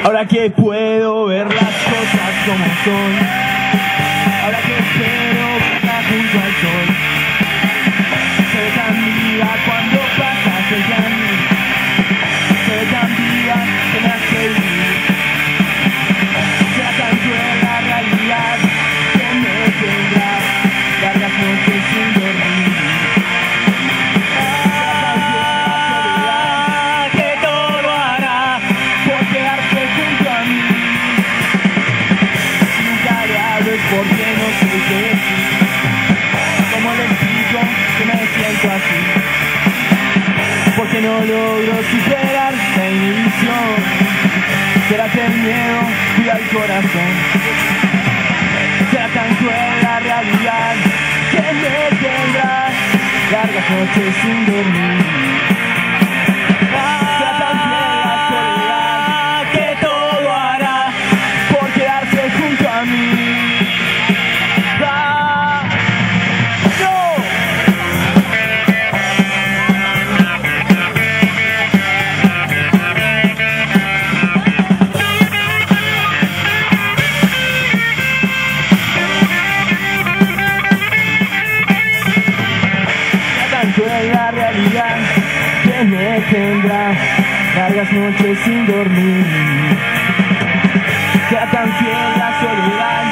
Ahora que puedo ver las cosas como son, ahora que espero verla junto al sol, se ve tan viva cuando pasas frente a mí, se ve tan viva que me hace vivir, será tan cruel la realidad que me tendrá largas noches sin dormir. Porque no sé qué decir, cómo le explico que me siento así, porque no logro superar la inhibición, será que el miedo cuida el corazón, será tan cruel la realidad que me tendrá largas noches sin dormir. Será tan cruel la soledad que todo hará por quedarse junto a mí. La realidad que me tendrá largas noches sin dormir, sea tan fiel la soledad